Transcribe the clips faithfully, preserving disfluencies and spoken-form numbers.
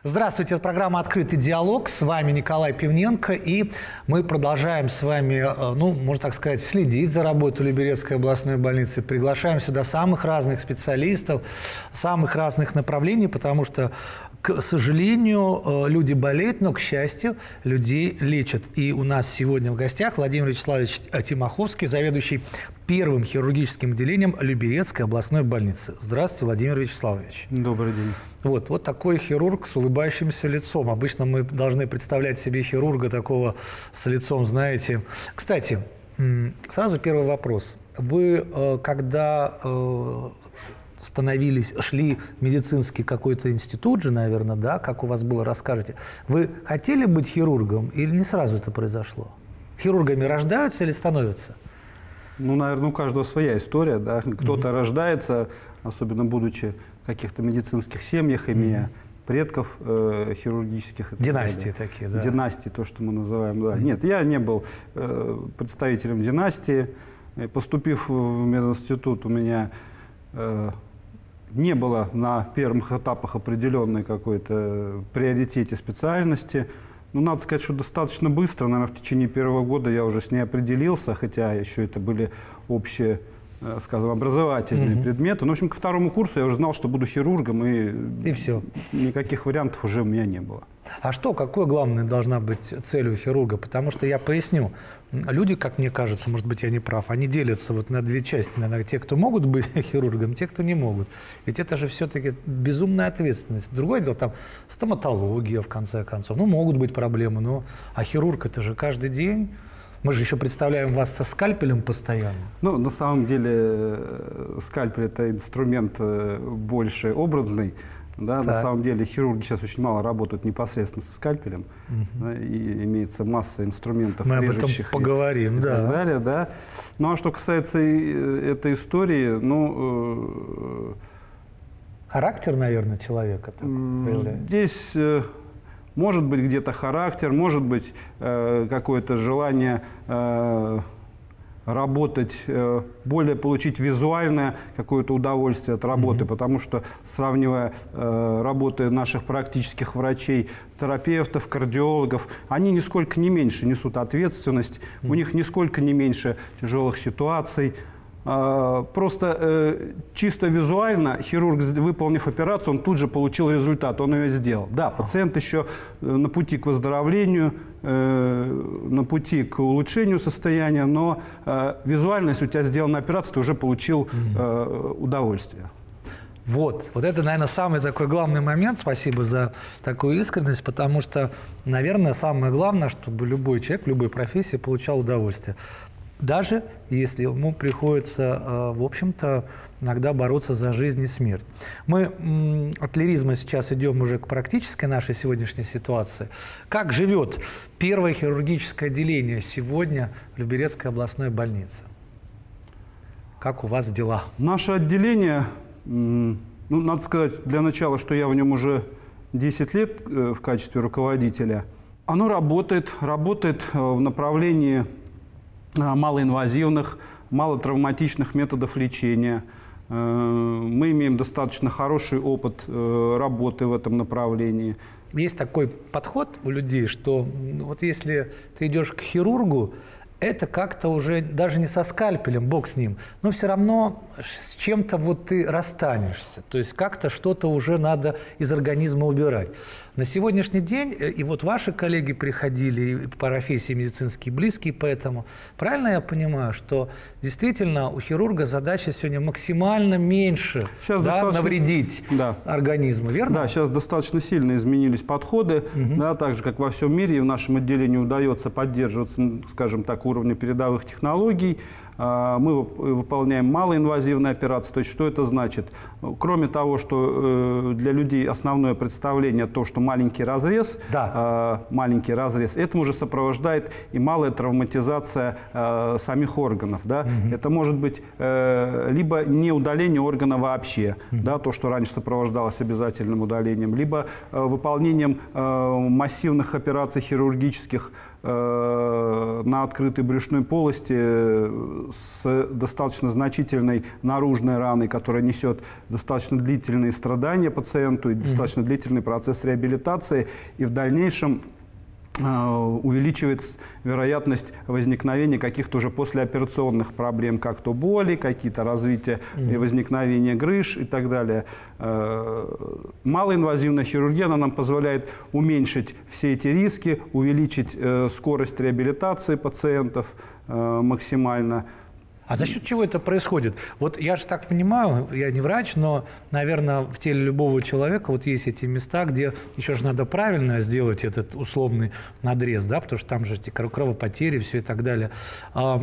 Здравствуйте, это программа «Открытый диалог». С вами Николай Пивненко. И мы продолжаем с вами, ну, можно так сказать, следить за работой Люберецкой областной больницы. Приглашаем сюда самых разных специалистов, самых разных направлений, потому что, к сожалению, люди болеют, но, к счастью, людей лечат. И у нас сегодня в гостях Владимир Вячеславович Тимоховский, заведующий первым хирургическим отделением Люберецкой областной больницы. Здравствуйте, Владимир Вячеславович. Добрый день. Вот, вот такой хирург с улыбающимся лицом. Обычно мы должны представлять себе хирурга такого с лицом, знаете. Кстати, сразу первый вопрос. Вы, когда становились, шли в медицинский какой-то институт же, наверное, да, как у вас было, расскажете, вы хотели быть хирургом или не сразу это произошло? Хирургами рождаются или становятся? Ну, наверное, у каждого своя история, да. Кто-то mm-hmm. рождается, особенно будучи в каких-то медицинских семьях, имея mm-hmm. предков э, хирургических. Династии далее. такие, да. Династии, то, что мы называем, да. Mm-hmm. Нет, я не был э, представителем династии. Поступив в мединститут, у меня э, не было на первых этапах определенной какой-то приоритете специальности. Ну, надо сказать, что достаточно быстро, наверное, в течение первого года я уже с ней определился, хотя еще это были общие, скажем, образовательные mm-hmm. предметы. Но, в общем, ко второму курсу я уже знал, что буду хирургом, и, и все. Никаких вариантов уже у меня не было. А что, какой главной должна быть цель у хирурга? Потому что я поясню. Люди, как мне кажется, может быть, я не прав, они делятся вот на две части. На те, кто могут быть хирургом, те, кто не могут. Ведь это же все-таки безумная ответственность. Другое дело, там, стоматология, в конце концов. Ну, могут быть проблемы, но... А хирург, это же каждый день. Мы же еще представляем вас со скальпелем постоянно. Ну, на самом деле, скальпель – это инструмент больше образный. Да, на самом деле хирурги сейчас очень мало работают непосредственно со скальпелем, угу. да, и имеется масса инструментов Мы режущих. Мы об этом поговорим, и, да. И так далее, да. Ну а что касается этой истории, ну… Характер, наверное, человека проявляется. Здесь может быть где-то характер, может быть какое-то желание работать, более получить визуальное какое-то удовольствие от работы, mm-hmm. потому что, сравнивая э, работы наших практических врачей, терапевтов, кардиологов, они нисколько не меньше несут ответственность, mm-hmm. у них нисколько не меньше тяжелых ситуаций. Э, просто э, чисто визуально хирург, выполнив операцию, он тут же получил результат, он ее сделал. Да, пациент еще на пути к выздоровлению, на пути к улучшению состояния, но э, визуально, если у тебя сделана операция, ты уже получил э, удовольствие. Вот, вот это, наверное, самый такой главный момент. Спасибо за такую искренность, потому что, наверное, самое главное, чтобы любой человек в любой профессии получал удовольствие. Даже если ему приходится, в общем-то, иногда бороться за жизнь и смерть. Мы от лиризма сейчас идем уже к практической нашей сегодняшней ситуации. Как живет первое хирургическое отделение сегодня в Люберецкой областной больнице? Как у вас дела? Наше отделение, ну, надо сказать для начала, что я в нем уже десять лет в качестве руководителя. Оно работает, работает в направлении малоинвазивных, малотравматичных методов лечения. Мы имеем достаточно хороший опыт работы в этом направлении. Есть такой подход у людей, что вот если ты идешь к хирургу, это как-то уже даже не со скальпелем, бог с ним, но все равно с чем-то вот ты расстанешься. То есть как-то что-то уже надо из организма убирать. На сегодняшний день, и вот ваши коллеги приходили, и по профессии медицинские близкие, поэтому правильно я понимаю, что действительно у хирурга задача сегодня максимально меньше, да, достаточно... навредить да. организму, верно? Да, сейчас достаточно сильно изменились подходы, угу. да, так же, как во всем мире, и в нашем отделении удается поддерживаться, скажем так, уровня передовых технологий. Мы выполняем малоинвазивные операции. То есть что это значит? Кроме того, что для людей основное представление то, что маленький разрез, да. маленький разрез, этому уже сопровождает и малая травматизация самих органов. Да? Угу. Это может быть либо не удаление органа вообще, угу. да, то, что раньше сопровождалось обязательным удалением, либо выполнением массивных операций хирургических на открытой брюшной полости с достаточно значительной наружной раной, которая несет достаточно длительные страдания пациенту и достаточно mm-hmm. длительный процесс реабилитации, и в дальнейшем увеличивает вероятность возникновения каких-то уже послеоперационных проблем, как то боли, какие-то развития и возникновения грыж и так далее. Малоинвазивная хирургия, она нам позволяет уменьшить все эти риски, увеличить скорость реабилитации пациентов максимально. А за счет чего это происходит? Вот я же так понимаю, я не врач, но, наверное, в теле любого человека вот есть эти места, где еще же надо правильно сделать этот условный надрез, да, потому что там же эти кровопотери, все и так далее. А,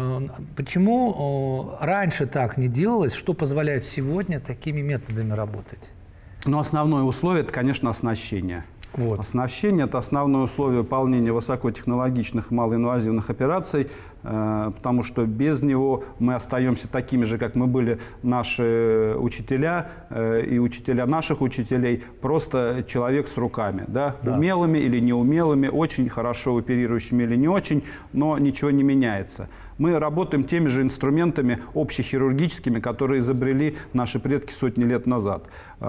почему раньше так не делалось? Что позволяет сегодня такими методами работать? Ну, основное условие – это, конечно, оснащение. Вот. Оснащение – это основное условие выполнения высокотехнологичных малоинвазивных операций, э, потому что без него мы остаемся такими же, как мы были наши учителя э, и учителя наших учителей, просто человек с руками, да? Да. Умелыми или неумелыми, очень хорошо оперирующими или не очень, но ничего не меняется. Мы работаем теми же инструментами общехирургическими, которые изобрели наши предки сотни лет назад.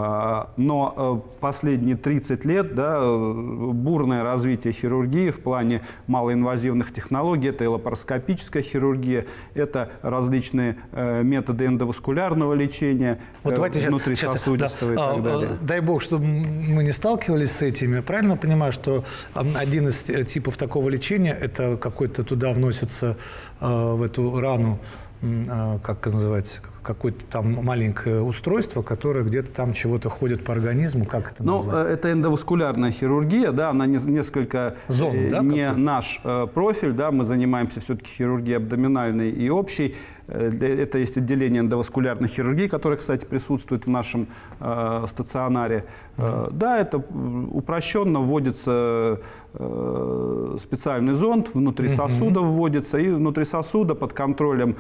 Но последние тридцать лет, да, бурное развитие хирургии в плане малоинвазивных технологий, это и лапароскопическая хирургия, это различные методы эндоваскулярного лечения, вот внутрисосудистого и так далее. Дай бог, чтобы мы не сталкивались с этими. Правильно понимаю, что один из типов такого лечения, это какой-то туда вносится в эту рану, как называется, какое-то там маленькое устройство, которое где-то там чего-то ходит по организму, как это называется? Ну, это эндоваскулярная хирургия, да, она не, несколько Зон, э, да, не наш э, профиль, да, мы занимаемся все-таки хирургией абдоминальной и общей. Это есть отделение эндоваскулярной хирургии, которое, кстати, присутствует в нашем э, стационаре. Mm-hmm. Да, это упрощенно вводится э, специальный зонд, внутри mm-hmm. сосуда вводится, и внутри сосуда под контролем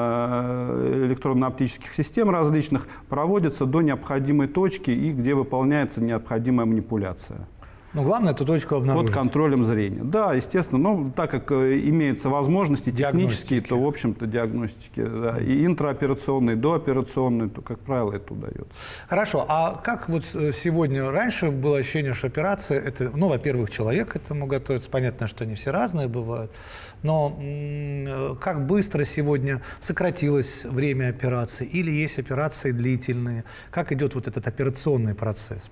э, электронно-оптических систем различных проводится до необходимой точки, и где выполняется необходимая манипуляция. Но главное эту точку обнаружить. Под контролем зрения. Да, естественно. Но так как имеются возможности технические, то, в общем-то, диагностики, да, и интраоперационные, и дооперационные, то, как правило, это удается. Хорошо. А как вот сегодня, раньше было ощущение, что операция, это, ну, во-первых, человек к этому готовится. Понятно, что они все разные бывают. Но как быстро сегодня сократилось время операции? Или есть операции длительные? Как идет вот этот операционный процесс?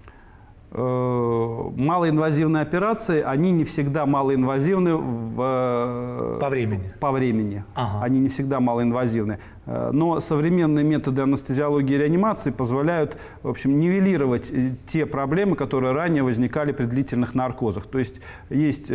Малоинвазивные операции, они не всегда малоинвазивны в... по времени. По времени. Ага. Они не всегда малоинвазивны. Но современные методы анестезиологии и реанимации позволяют, в общем, нивелировать те проблемы, которые ранее возникали при длительных наркозах. То есть есть...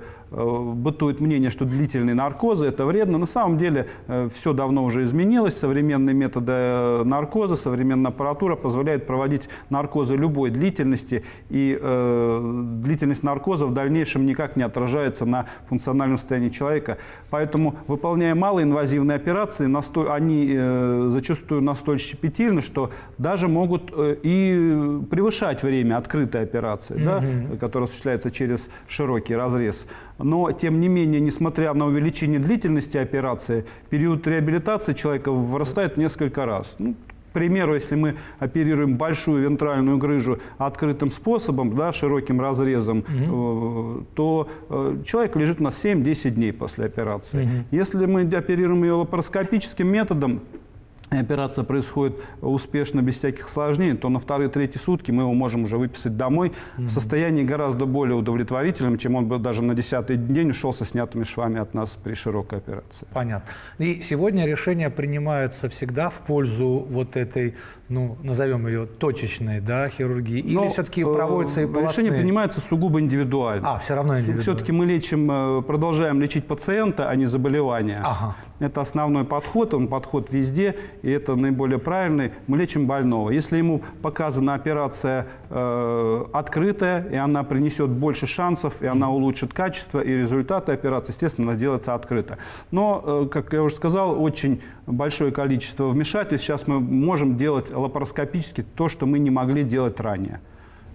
бытует мнение, что длительные наркозы – это вредно. На самом деле все давно уже изменилось. Современные методы наркоза, современная аппаратура позволяет проводить наркозы любой длительности. И э, длительность наркоза в дальнейшем никак не отражается на функциональном состоянии человека. Поэтому, выполняя малоинвазивные операции, насто... они э, зачастую настолько щепетильны, что даже могут э, и превышать время открытой операции, mm-hmm. да, которая осуществляется через широкий разрез. Но, тем не менее, несмотря на увеличение длительности операции, период реабилитации человека вырастает в несколько раз. Ну, к примеру, если мы оперируем большую вентральную грыжу открытым способом, да, широким разрезом, mm-hmm. э, то э, человек лежит у нас семь-десять дней после операции. Mm-hmm. Если мы оперируем ее лапароскопическим методом, и операция происходит успешно, без всяких осложнений, то на вторые-третьи сутки мы его можем уже выписать домой mm-hmm. в состоянии гораздо более удовлетворительном, чем он бы даже на десятый день ушел со снятыми швами от нас при широкой операции. Понятно. И сегодня решение принимается всегда в пользу вот этой, ну, назовем ее точечной, да, хирургии, или Но, все-таки проводятся и полостные? Решение принимается сугубо индивидуально. А, все равно индивидуально. Все-таки мы лечим, продолжаем лечить пациента, а не заболевания. Ага. Это основной подход, он подход везде, и это наиболее правильный. Мы лечим больного. Если ему показана операция э, открытая, и она принесет больше шансов, и она улучшит качество и результаты операции, естественно, она делается открыто. Но, э, как я уже сказал, очень большое количество вмешательств. Сейчас мы можем делать лапароскопически то, что мы не могли делать ранее.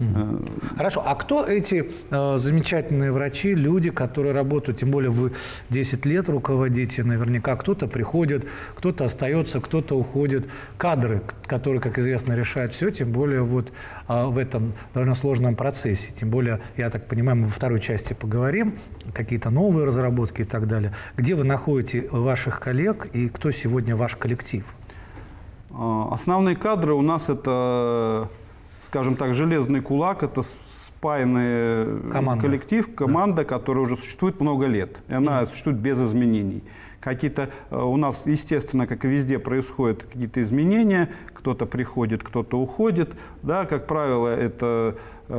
Хорошо. А кто эти э, замечательные врачи, люди, которые работают, тем более вы десять лет руководите, наверняка кто-то приходит, кто-то остается, кто-то уходит. Кадры, которые, как известно, решают все, тем более вот э, в этом довольно сложном процессе. Тем более, я так понимаю, мы во второй части поговорим, какие-то новые разработки и так далее. Где вы находите ваших коллег и кто сегодня ваш коллектив? Основные кадры у нас это, скажем так, железный кулак, это спаянный команда. коллектив, команда, да. которая уже существует много лет. И она mm. существует без изменений. Какие-то у нас, естественно, как и везде, происходят какие-то изменения. Кто-то приходит, кто-то уходит. Да, как правило, это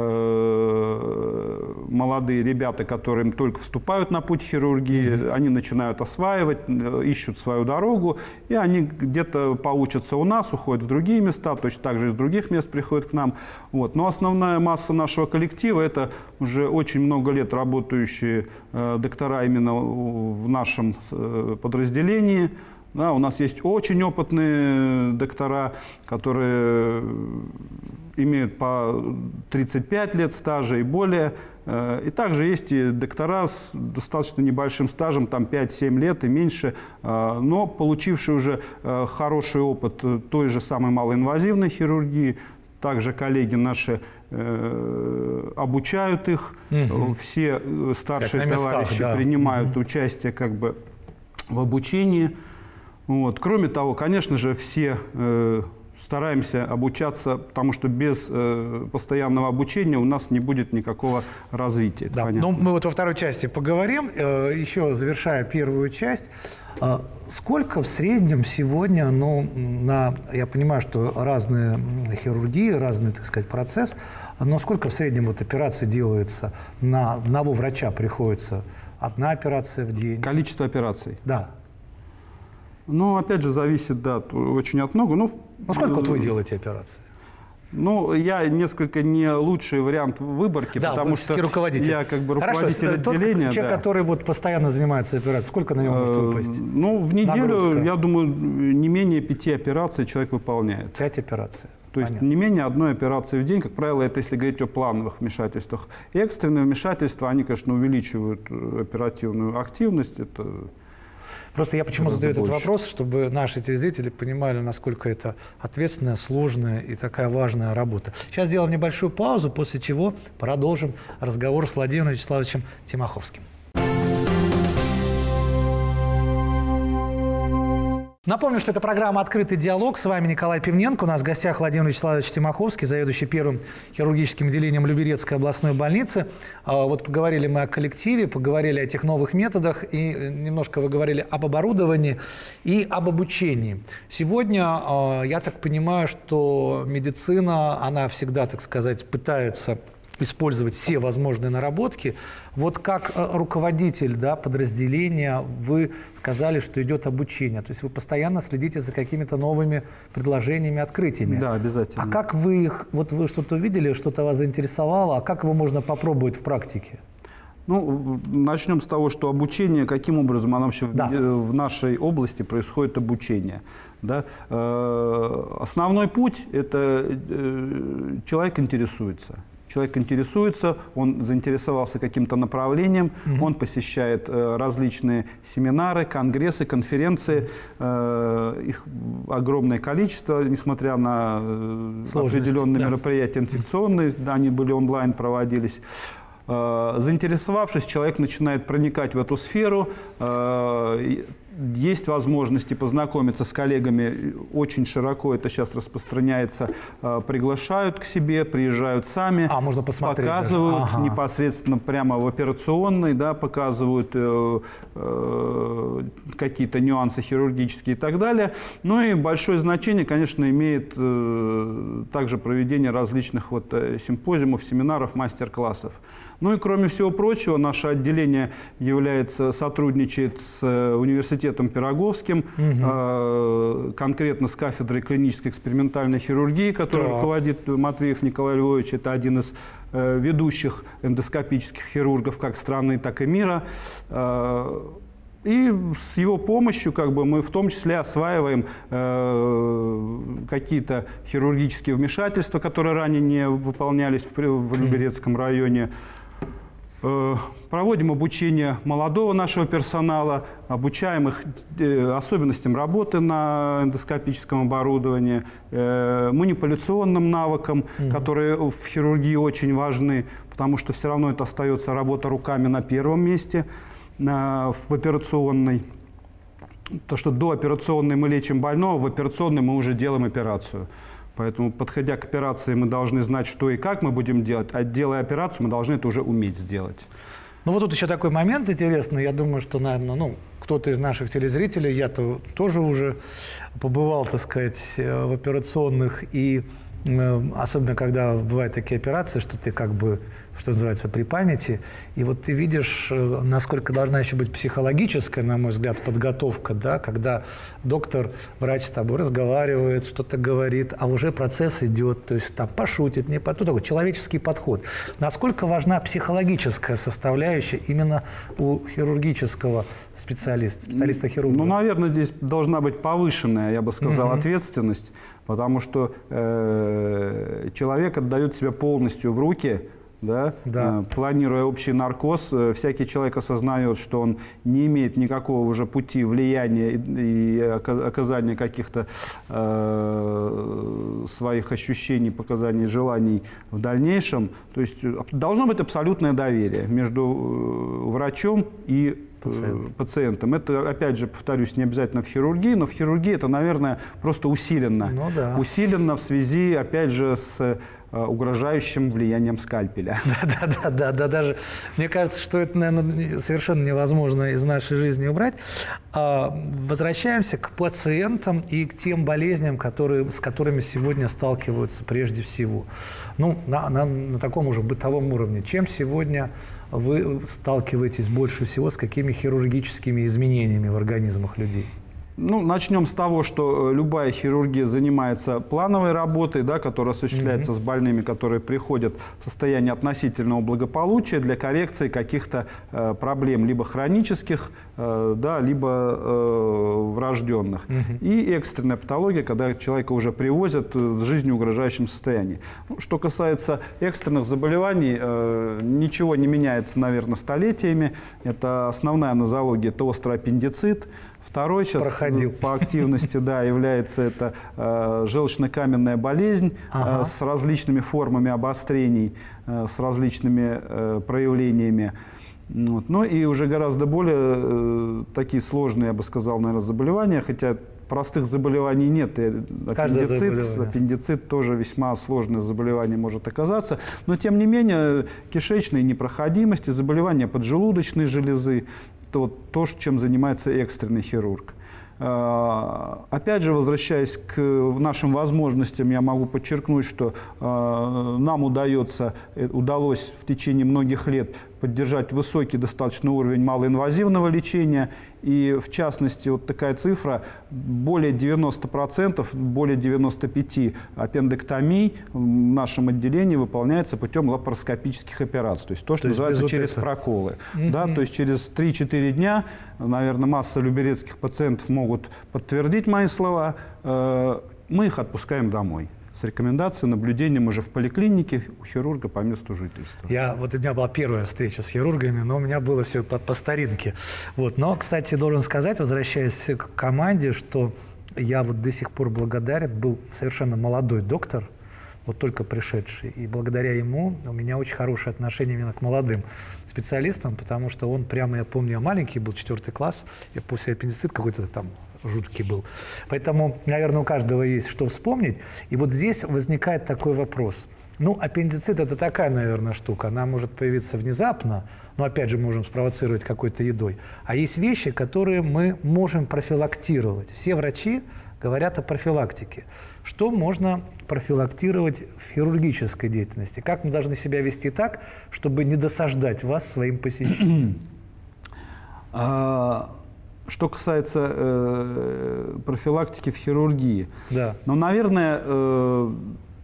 э, молодые ребята, которые только вступают на путь хирургии, mm-hmm. они начинают осваивать, ищут свою дорогу, и они где-то поучатся у нас, уходят в другие места, точно так же из других мест приходят к нам. Вот. Но основная масса нашего коллектива – это уже очень много лет работающие э, доктора именно в нашем э, подразделении. Да, у нас есть очень опытные доктора, которые имеют по тридцать пять лет стажа и более. И также есть и доктора с достаточно небольшим стажем, там пять-семь лет и меньше, но получившие уже хороший опыт той же самой малоинвазивной хирургии. Также коллеги наши обучают их, угу. все старшие местах, товарищи да. принимают угу. участие как бы в обучении. Вот. Кроме того, конечно же, все э, стараемся обучаться, потому что без э, постоянного обучения у нас не будет никакого развития. Да. Ну, мы вот во второй части поговорим. Э, еще завершая первую часть, э, сколько в среднем сегодня, ну, на, я понимаю, что разные хирургии, разный, так сказать, процесс, но сколько в среднем вот операций делается, на одного врача приходится одна операция в день? Количество операций? Да. Ну, опять же, зависит, да, очень от много. Ну, ну сколько вот вы делаете операций? Ну, я несколько не лучший вариант выборки, да, потому что руководитель. я как бы руководитель Хорошо, отделения. Тот человек, да. который вот постоянно занимается операцией, сколько на него может выпасть? Ну, в неделю, нагрузка? Я думаю, не менее пяти операций человек выполняет. Пять операций. То есть Понятно. не менее одной операции в день, как правило, это если говорить о плановых вмешательствах. И экстренные вмешательства, они, конечно, увеличивают оперативную активность. Это Просто я почему задаю этот вопрос, чтобы наши телезрители понимали, насколько это ответственная, сложная и такая важная работа. Сейчас сделаем небольшую паузу, после чего продолжим разговор с Владимиром Вячеславовичем Тимоховским. Напомню, что это программа «Открытый диалог». С вами Николай Пивненко. У нас в гостях Владимир Вячеславович Тимоховский, заведующий первым хирургическим отделением Люберецкой областной больницы. Вот поговорили мы о коллективе, поговорили о тех новых методах и немножко вы говорили об оборудовании и об обучении. Сегодня, я так понимаю, что медицина, она всегда, так сказать, пытается использовать все возможные наработки. Вот как руководитель, да, подразделения вы сказали, что идет обучение. То есть вы постоянно следите за какими-то новыми предложениями, открытиями. Да, обязательно. А как вы их, вот вы что-то увидели, что-то вас заинтересовало, а как его можно попробовать в практике? Ну, начнем с того, что обучение, каким образом оно вообще да. в нашей области происходит обучение. Да? Основной путь – это человек интересуется. Человек интересуется, он заинтересовался каким-то направлением, угу. он посещает э, различные семинары, конгрессы, конференции. Э, их огромное количество, несмотря на э, определенные да. мероприятия инфекционные, да, они были онлайн, проводились. Э, заинтересовавшись, человек начинает проникать в эту сферу. Э, Есть возможности познакомиться с коллегами, очень широко это сейчас распространяется, приглашают к себе, приезжают сами, а, можно посмотреть, показывают ага. непосредственно прямо в операционной, да, показывают э, э, какие-то нюансы хирургические и так далее. Ну и большое значение, конечно, имеет э, также проведение различных вот, симпозиумов, семинаров, мастер-классов. Ну и кроме всего прочего, наше отделение является, сотрудничает с университетом Пироговским, угу. э, конкретно с кафедрой клинической экспериментальной хирургии, которой да. руководит Матвеев Николай Львович. Это один из э, ведущих эндоскопических хирургов как страны, так и мира. Э, И с его помощью как бы, мы в том числе осваиваем э, какие-то хирургические вмешательства, которые ранее не выполнялись в, в Люберецком районе. Э, проводим обучение молодого нашего персонала, обучаем их э, особенностям работы на эндоскопическом оборудовании, э, манипуляционным навыкам, mm-hmm. которые в хирургии очень важны, потому что все равно это остается работа руками на первом месте в операционной. То, что до операционной мы лечим больного, в операционной мы уже делаем операцию. Поэтому, подходя к операции, мы должны знать, что и как мы будем делать, а делая операцию, мы должны это уже уметь сделать. Ну вот тут еще такой момент интересный. Я думаю, что, наверное, ну, кто-то из наших телезрителей, я-то тоже уже побывал, так сказать, в операционных, и особенно когда бывают такие операции, что ты как бы, что называется, при памяти, и вот ты видишь, насколько должна еще быть психологическая, на мой взгляд, подготовка, да, когда доктор, врач с тобой разговаривает, что-то говорит, а уже процесс идет, то есть там пошутит, не по... такой человеческий подход. Насколько важна психологическая составляющая именно у хирургического специалиста, специалиста-хирурга? Ну, наверное, здесь должна быть повышенная, я бы сказал, mm-hmm. ответственность, потому что э, человек отдает себя полностью в руки, да, да. Э, планируя общий наркоз. Э, всякий человек осознает, что он не имеет никакого уже пути влияния и, и оказания каких-то э, своих ощущений, показаний, желаний в дальнейшем. То есть должно быть абсолютное доверие между врачом и Пациент. пациентом. Это, опять же, повторюсь, не обязательно в хирургии, но в хирургии это, наверное, просто усиленно. Ну, да. Усиленно в связи, опять же, с угрожающим влиянием скальпеля. Да, да, да, да, да, даже мне кажется, что это, наверное, совершенно невозможно из нашей жизни убрать. А, возвращаемся к пациентам и к тем болезням, которые, с которыми сегодня сталкиваются прежде всего. Ну, на, на, на таком уже бытовом уровне. Чем сегодня вы сталкиваетесь больше всего, с какими хирургическими изменениями в организмах людей? Ну, начнем с того, что любая хирургия занимается плановой работой, да, которая осуществляется mm-hmm. с больными, которые приходят в состояние относительного благополучия для коррекции каких-то э, проблем, либо хронических, э, да, либо э, врожденных. Mm-hmm. И экстренная патология, когда человека уже привозят в жизнеугрожающем состоянии. Ну, что касается экстренных заболеваний, э, ничего не меняется, наверное, столетиями. Это основная нозология, это острый аппендицит. Второй сейчас Проходил. по активности да, является это э, желчно-каменная болезнь ага. э, с различными формами обострений, э, с различными э, проявлениями. Вот. Ну и уже гораздо более э, такие сложные, я бы сказал, наверное, заболевания, хотя простых заболеваний нет. Аппендицит, аппендицит тоже весьма сложное заболевание может оказаться. Но тем не менее кишечные непроходимости, заболевания поджелудочной железы, это вот то, чем занимается экстренный хирург. Опять же, возвращаясь к нашим возможностям, я могу подчеркнуть, что нам удается, удалось в течение многих лет поддержать высокий достаточно уровень малоинвазивного лечения. И в частности, вот такая цифра, более девяноста процентов, более девяноста пяти процентов аппендэктомий в нашем отделении выполняется путем лапароскопических операций. То есть то, что то называется через вот проколы. Mm-hmm. Да, то есть через три-четыре дня, наверное, масса люберецких пациентов могут подтвердить мои слова, мы их отпускаем домой. С рекомендацией наблюдения уже в поликлинике у хирурга по месту жительства. Я, вот у меня была первая встреча с хирургами, но у меня было все по, по старинке. Вот. Но, кстати, должен сказать, возвращаясь к команде, что я вот до сих пор благодарен. Был совершенно молодой доктор, вот только пришедший. И благодаря ему у меня очень хорошее отношение именно к молодым специалистам, потому что он прямо, я помню, я маленький был, четвертый класс, и после аппендицита какой-то там жуткий был. Поэтому, наверное, у каждого есть что вспомнить. И вот здесь возникает такой вопрос. Ну, аппендицит – это такая, наверное, штука. Она может появиться внезапно, но, опять же, можем спровоцировать какой-то едой. А есть вещи, которые мы можем профилактировать. Все врачи говорят о профилактике. Что можно профилактировать в хирургической деятельности? Как мы должны себя вести так, чтобы не досаждать вас своим посещением? Что касается э, профилактики в хирургии, да. ну, наверное, э,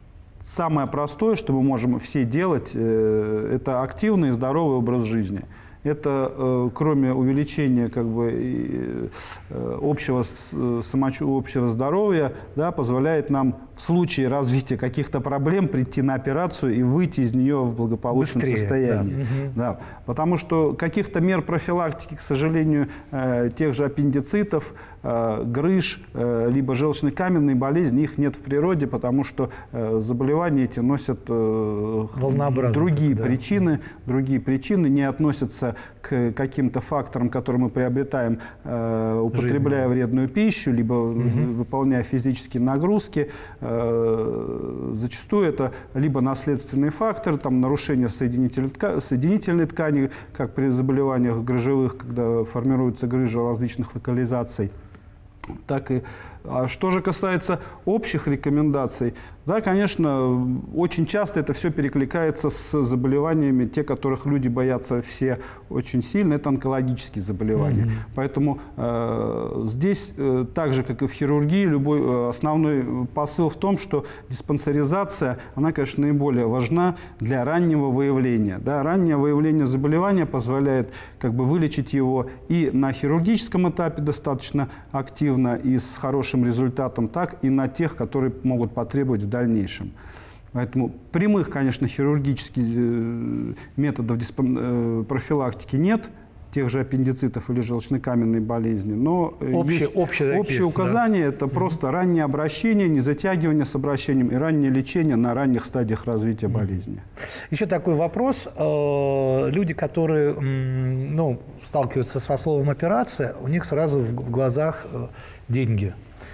самое простое, что мы можем все делать, э, это активный и здоровый образ жизни. Это, э, кроме увеличения как бы, э, общего, самочу, общего здоровья, да, позволяет нам в случае развития каких-то проблем прийти на операцию и выйти из нее в благополучном Быстрее, состоянии. да. Да. Потому что каких-то мер профилактики, к сожалению, э, тех же аппендицитов, э, грыж, э, либо желчно-каменной болезни, их нет в природе, потому что э, заболевания эти носят э, другие да. причины, другие причины, не относятся к каким-то факторам, которые мы приобретаем, э, употребляя Жизнь. вредную пищу, либо угу. выполняя физические нагрузки. Э, зачастую это либо наследственный фактор, там, нарушение соединительной, тка соединительной ткани, как при заболеваниях грыжевых, когда формируются грыжи различных локализаций. Так и, а что же касается общих рекомендаций, да, конечно, очень часто это все перекликается с заболеваниями, те, которых люди боятся все очень сильно, это онкологические заболевания. Mm-hmm. Поэтому э, здесь, э, так же, как и в хирургии, любой э, основной посыл в том, что диспансеризация, она, конечно, наиболее важна для раннего выявления. Да. Раннее выявление заболевания позволяет как бы вылечить его и на хирургическом этапе достаточно активно и с хорошим результатом, так и на тех, которые могут потребовать в дальнейшем. Поэтому прямых, конечно, хирургических методов профилактики нет, тех же аппендицитов или желчнокаменной болезни, но общие, есть общие, общие такие, указания, да. это mm-hmm. просто раннее обращение, не затягивание с обращением и раннее лечение на ранних стадиях развития mm-hmm. болезни. Еще такой вопрос. Люди, которые ну, сталкиваются со словом «операция», у них сразу в глазах деньги.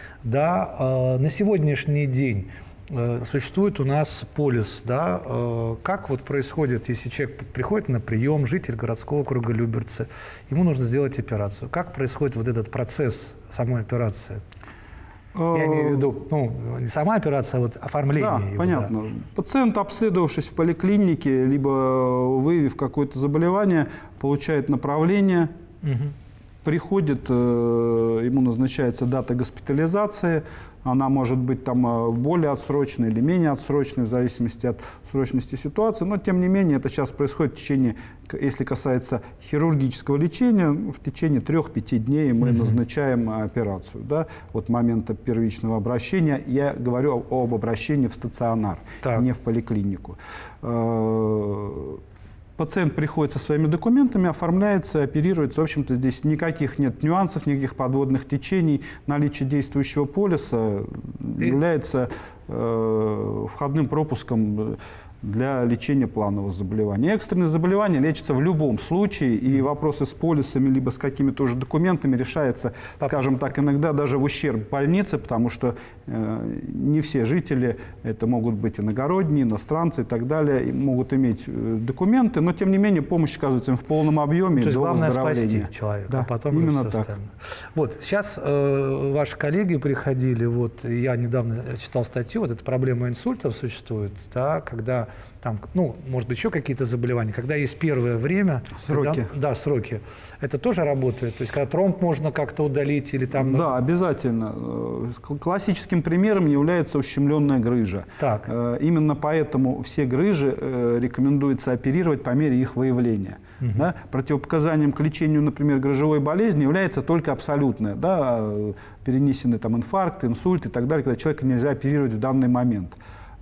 Да? На сегодняшний день существует у нас полис, да, как вот происходит, если человек приходит на прием, житель городского округа Люберцы, ему нужно сделать операцию. Как происходит вот этот процесс самой операции? Я имею в виду, ну, не сама операция, а вот оформление. Да, его, понятно. Да. Пациент, обследовавшись в поликлинике, либо выявив какое-то заболевание, получает направление, угу. приходит, ему назначается дата госпитализации. Она может быть там более отсрочной или менее отсрочной, в зависимости от срочности ситуации. Но, тем не менее, это сейчас происходит в течение, если касается хирургического лечения, в течение трех-пяти дней мы mm-hmm. назначаем операцию. Да, от момента первичного обращения. Я говорю об обращении в стационар, так. не в поликлинику. Пациент приходит со своими документами, оформляется, оперируется. В общем-то, здесь никаких нет нюансов, никаких подводных течений. Наличие действующего полиса является э, входным пропуском для лечения планового заболевания. Экстренные заболевания лечатся в любом случае, и вопросы с полисами либо с какими-то уже документами решаются, скажем так, иногда даже в ущерб больнице, потому что э, не все жители, это могут быть иногородние, иностранцы и так далее, и могут иметь э, документы, но тем не менее помощь оказывается им в полном объеме. То есть главное спасти человека, да, а потом именно все так. остальное. Вот, сейчас э, ваши коллеги приходили, вот я недавно читал статью, вот эта проблема инсультов существует, да, когда там, ну, может быть, еще какие-то заболевания, когда есть первое время. Сроки. Когда, да, сроки. Это тоже работает? То есть, когда тромб можно как-то удалить или там... Да, обязательно. Классическим примером является ущемленная грыжа. Так. Именно поэтому все грыжи рекомендуется оперировать по мере их выявления. Угу. Да? Противопоказанием к лечению, например, грыжевой болезни является только абсолютное. Да? Перенесенный там инфаркт, инсульт и так далее, когда человека нельзя оперировать в данный момент.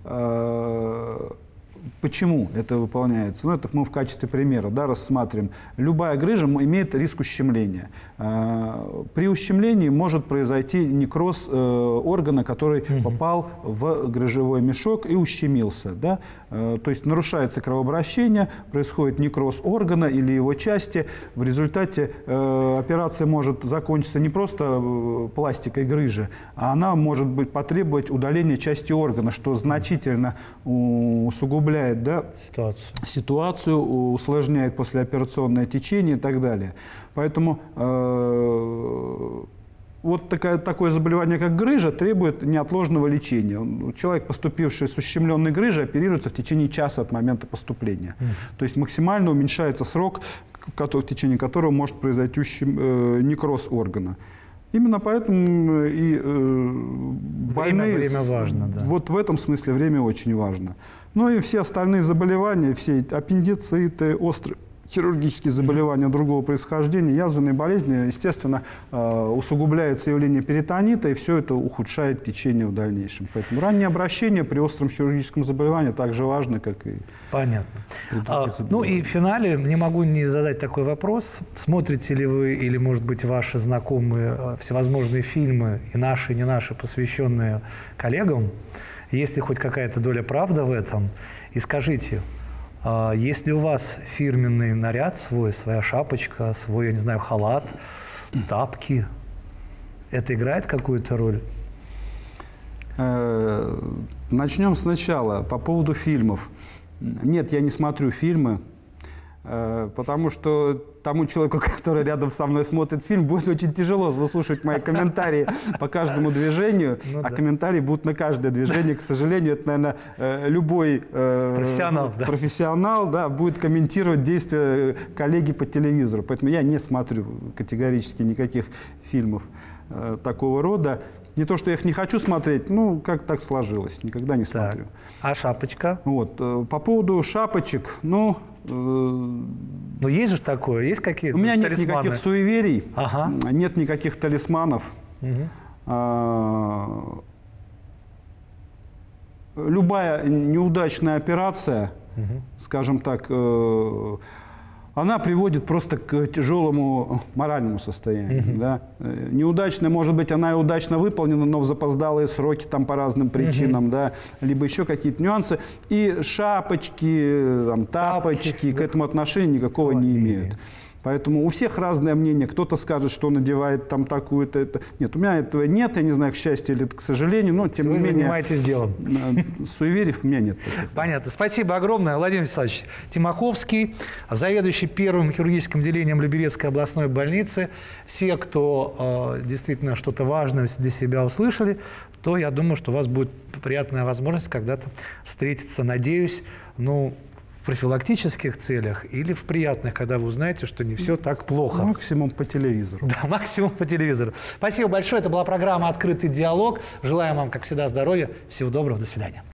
Почему это выполняется? Ну, это мы в качестве примера, да, рассматриваем. Любая грыжа имеет риск ущемления. При ущемлении может произойти некроз органа, который угу. попал в грыжевой мешок и ущемился. Да? То есть нарушается кровообращение, происходит некроз органа или его части. В результате операция может закончиться не просто пластикой грыжи, а она может быть, потребовать удаления части органа, что значительно усугубляет Да, ситуацию. ситуацию, усложняет послеоперационное течение и так далее. Поэтому э, вот такая, такое заболевание, как грыжа, требует неотложного лечения. Человек, поступивший с ущемленной грыжей, оперируется в течение часа от момента поступления. Mm. То есть максимально уменьшается срок, в, который, в течение которого может произойти ущем, э, некроз органа. Именно поэтому и э, больные... Время, время важно, да. Вот в этом смысле время очень важно. Ну и все остальные заболевания, все аппендициты, острые хирургические заболевания другого происхождения, язвенные болезни, естественно, усугубляется явление перитонита, и все это ухудшает течение в дальнейшем. Поэтому раннее обращение при остром хирургическом заболевании так же важно, как и Понятно. А, ну и в финале не могу не задать такой вопрос. Смотрите ли вы или, может быть, ваши знакомые всевозможные фильмы, и наши, и не наши, посвященные коллегам? Есть ли хоть какая-то доля правды в этом? И скажите, а есть ли у вас фирменный наряд свой, своя шапочка, свой, я не знаю, халат, тапки? Это играет какую-то роль? Начнем сначала. По поводу фильмов. Нет, я не смотрю фильмы, потому что тому человеку, который рядом со мной смотрит фильм, будет очень тяжело выслушивать мои комментарии по каждому движению, ну, а да. комментарии будут на каждое движение. К сожалению, это, наверное, любой профессионал, да. профессионал да, будет комментировать действия коллеги по телевизору. Поэтому я не смотрю категорически никаких фильмов такого рода. Не то, что я их не хочу смотреть, ну, как так сложилось, никогда не смотрю. Так. А шапочка? Вот. По поводу шапочек, ну... Ну, есть же такое, есть какие-то У меня нет талисманы? никаких суеверий, ага. нет никаких талисманов. Угу. А, любая неудачная операция, угу. скажем так, она приводит просто к тяжелому моральному состоянию. Uh-huh. Да? Неудачная, может быть, она и удачно выполнена, но в запоздалые сроки там, по разным причинам, uh-huh. да? Либо еще какие-то нюансы. И шапочки, там, тапочки, тапочки к этому отношения никакого не имеют. Поэтому у всех разное мнение. Кто-то скажет, что надевает там такую-то. Это. Нет, у меня этого нет. Я не знаю, к счастью или к сожалению, но тем Вы не менее... занимаетесь делом. Суеверий у меня нет. Понятно. Спасибо огромное. Владимир Вячеславович Тимоховский, заведующий первым хирургическим отделением Люберецкой областной больницы. Все, кто э, действительно что-то важное для себя услышали, то я думаю, что у вас будет приятная возможность когда-то встретиться, надеюсь, ну, в профилактических целях или в приятных, когда вы узнаете, что не все так плохо. Максимум по телевизору. Да, максимум по телевизору. Спасибо большое. Это была программа «Открытый диалог». Желаем вам, как всегда, здоровья. Всего доброго. До свидания.